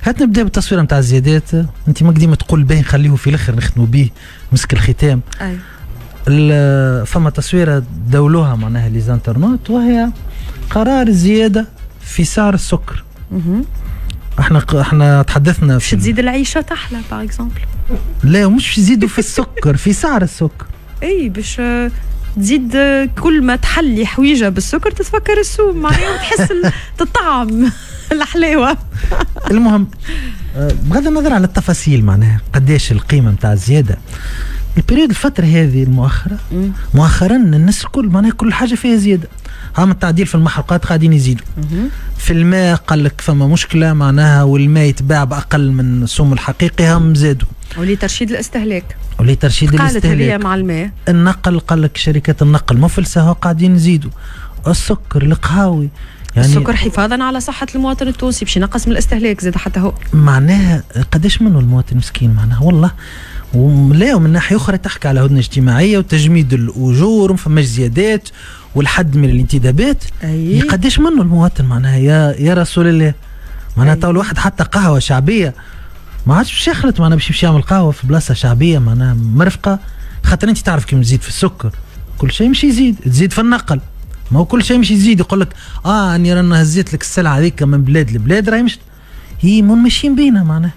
هات نبدا بالتصويره نتاع الزيادات. انت ما قديم تقول باهي نخليه في الاخر نختموا به مسك الختام. اي فما تصويره دولوها معناها لي زانترنوت وهي قرار الزياده في سعر السكر. احنا تحدثنا باش تزيد العيشه تحلى باغ اكزومبل. لا مش يزيدوا في السكر في سعر السكر. اي باش تزيد كل ما تحلي حويجه بالسكر تتفكر السوم معناها وتحس تطعم الحلاوه. المهم بغض النظر على التفاصيل معناها قداش القيمه نتاع الزياده البريود الفتره هذه المؤخره مؤخرا الناس الكل معناها كل حاجه فيها زياده. هم التعديل في المحروقات قاعدين يزيدوا. في الماء قال لك فما مشكله معناها والماء يتباع باقل من سوم الحقيقي هم زادوا. ولي ترشيد الاستهلاك. قالت هذه مع الماء. النقل قال لك شركات النقل مفلسه قاعدين يزيدوا. السكر القهاوي يعني السكر حفاظا على صحه المواطن التونسي باش ينقص من الاستهلاك زاد حتى هو. معناها قداش منه المواطن مسكين معناها والله. ولا ومن ناحيه اخرى تحكي على هدنه اجتماعيه وتجميد الاجور وما فماش زيادات والحد من الانتدابات. قداش منه المواطن معناها يا رسول الله معناها تو الواحد حتى قهوه شعبيه ما عادش باش يخلط معناها باش يمشي يعمل قهوه في بلاصه شعبيه معناها مرفقه خاطر انت تعرف كيف تزيد في السكر كل شيء مش يزيد تزيد في النقل ما هو كل شيء مش يزيد يقول لك اني رانا هزيت لك السلعه هذيك من بلاد لبلاد راهي مش هي ماشيين بينا معناها.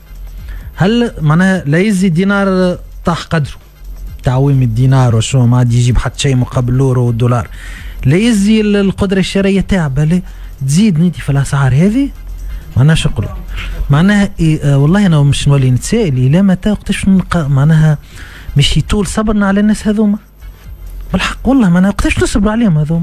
هل معناها لا يزيد دينار طاح قدره تعويم الدينار وشو ما عاد يجيب حتى شيء مقابل الاورو والدولار لا يزي القدره الشرائيه تاعبه لا تزيد نيتي في الاسعار هذه معناها شغل معناها والله انا مش نولي نتسائل الى متى وقتاش معناها مش يطول صبرنا على الناس هذوما بالحق والله معناها وقتاش نصبروا عليهم هذوما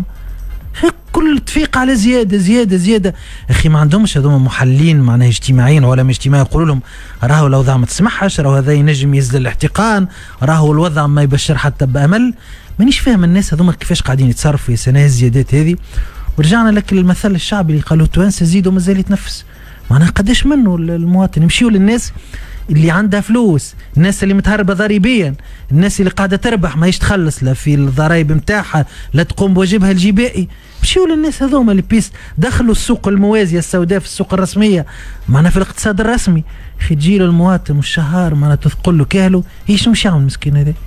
كل تفيق على زياده زياده زياده. اخي ما عندهمش هذوما محللين معناها اجتماعيين ولا مش اجتماعي يقولوا لهم راهو الاوضاع ما تسمحش راهو هذا ينجم يزل الاحتقان راهو الوضع ما يبشر حتى بامل. مانيش فاهم الناس هذوما كيفاش قاعدين يتصرفوا في سنه الزيادات هذه. ورجعنا لك المثل الشعبي اللي قالوا التوانسه زيدوا مازال يتنفس معناها قداش منه المواطن يمشيوا للناس اللي عندها فلوس الناس اللي متهربه ضريبيا الناس اللي قاعده تربح ما تخلص لا في الضرائب نتاعها لا تقوم بواجبها الجبائي مشيوا للناس هذوما اللي بيس دخلوا السوق الموازيه السوداء في السوق الرسميه معناها في الاقتصاد الرسمي. اخي تجي له المواطن والشهر معناها تثقل له كاهله ايش مش يعمل مسكين هذا